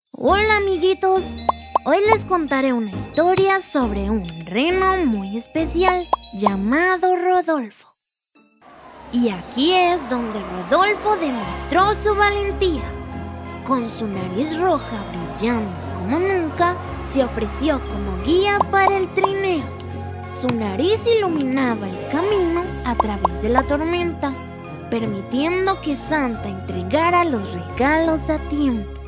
Hola amiguitos, hoy les contaré una historia sobre un reno muy especial llamado Rodolfo. Y aquí es donde Rodolfo demostró su valentía. Con su nariz roja brillando como nunca, se ofreció como guía para el trineo. Su nariz iluminaba el camino a través de la tormenta, permitiendo que Santa entregara los regalos a tiempo.